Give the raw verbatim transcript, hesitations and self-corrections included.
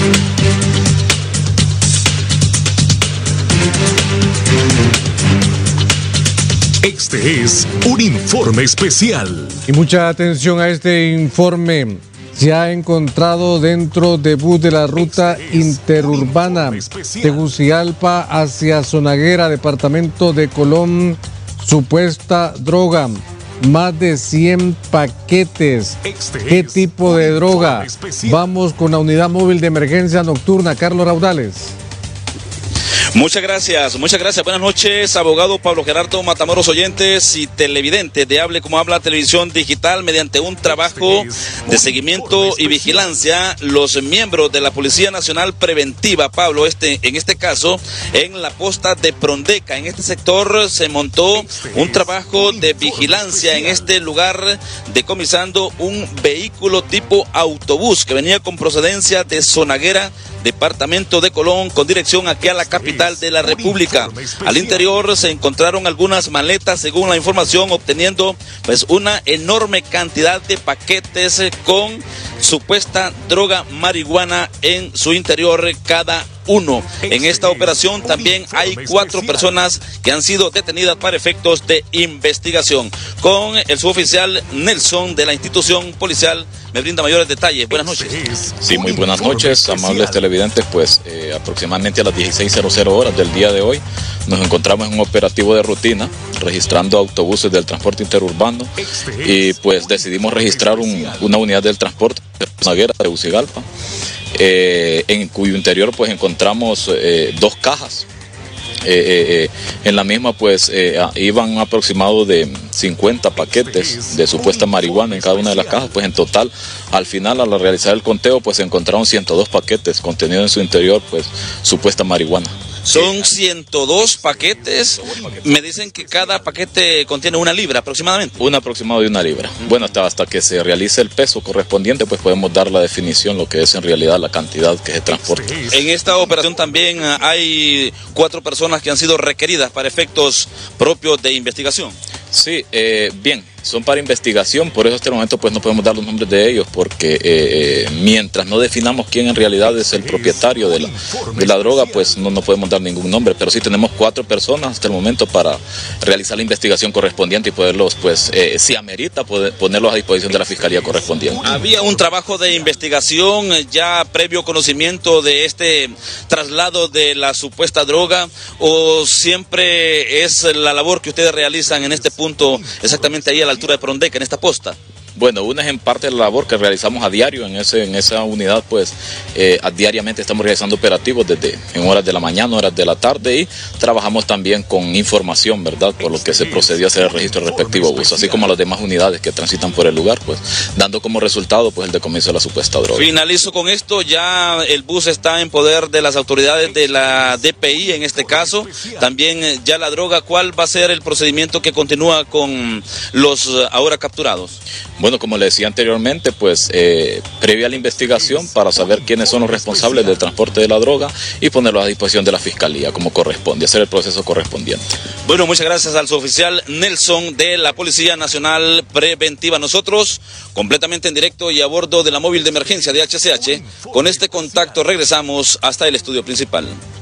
Este es un informe especial. Y mucha atención a este informe. Se ha encontrado dentro de bus de la ruta interurbana Tegucigalpa hacia Zonaguera, departamento de Colón, supuesta droga. Más de cien paquetes. ¿Qué tipo de droga? Vamos con la unidad móvil de emergencia nocturna, Carlos Raudales. Muchas gracias, muchas gracias. Buenas noches, abogado Pablo Gerardo Matamoros, oyentes y televidentes de Hable Como Habla Televisión Digital. Mediante un trabajo de seguimiento y vigilancia, los miembros de la Policía Nacional Preventiva, Pablo, este, en este caso, en la posta de Prondeca, en este sector se montó un trabajo de vigilancia en este lugar, decomisando un vehículo tipo autobús que venía con procedencia de Zonaguera, departamento de Colón, con dirección aquí a la capital de la República. Al interior se encontraron algunas maletas, según la información, obteniendo pues una enorme cantidad de paquetes con supuesta droga marihuana en su interior cada uno. En esta operación también hay cuatro personas que han sido detenidas para efectos de investigación. Con el suboficial Nelson de la institución policial me brinda mayores detalles. Buenas noches. Sí, muy buenas noches, amables televidentes. Pues eh, aproximadamente a las dieciséis horas del día de hoy nos encontramos en un operativo de rutina registrando autobuses del transporte interurbano y pues decidimos registrar un, una unidad del transporte de Zonaguera, de Tegucigalpa, eh, en cuyo interior pues encontramos eh, dos cajas. Eh, eh, eh, en la misma pues eh, iban un aproximado de cincuenta paquetes de supuesta marihuana en cada una de las cajas. Pues en total, al final, al realizar el conteo, pues se encontraron ciento dos paquetes contenidos en su interior pues supuesta marihuana. Son ciento dos paquetes. Me dicen que cada paquete contiene una libra aproximadamente. Un aproximado de una libra. Bueno, hasta, hasta que se realice el peso correspondiente, pues podemos dar la definición, lo que es en realidad la cantidad que se transporta. En esta operación también hay cuatro personas que han sido requeridas para efectos propios de investigación. Sí, eh, bien, son para investigación, por eso hasta el momento pues no podemos dar los nombres de ellos, porque eh, eh, mientras no definamos quién en realidad es el propietario de la, de la droga, pues no, no podemos dar ningún nombre, pero sí tenemos cuatro personas hasta el momento para realizar la investigación correspondiente y poderlos, pues, eh, si amerita, poder, ponerlos a disposición de la Fiscalía correspondiente. ¿Había un trabajo de investigación ya previo conocimiento de este traslado de la supuesta droga, o siempre es la labor que ustedes realizan en este punto, exactamente ahí a la altura de Prondeca, en esta posta? Bueno, una es en parte de la labor que realizamos a diario en ese en esa unidad, pues eh, a diariamente estamos realizando operativos desde en horas de la mañana, horas de la tarde, y trabajamos también con información, ¿verdad? Por lo que se procedió a hacer el registro respectivo bus, así como a las demás unidades que transitan por el lugar, pues dando como resultado pues el decomiso de la supuesta droga. Finalizo con esto, ya el bus está en poder de las autoridades de la D P I en este caso, también ya la droga. ¿Cuál va a ser el procedimiento que continúa con los ahora capturados? Bueno, como le decía anteriormente, pues eh, previa a la investigación para saber quiénes son los responsables del transporte de la droga y ponerlos a disposición de la Fiscalía como corresponde, hacer el proceso correspondiente. Bueno, muchas gracias al suboficial Nelson de la Policía Nacional Preventiva. Nosotros, completamente en directo y a bordo de la móvil de emergencia de H C H, con este contacto regresamos hasta el estudio principal.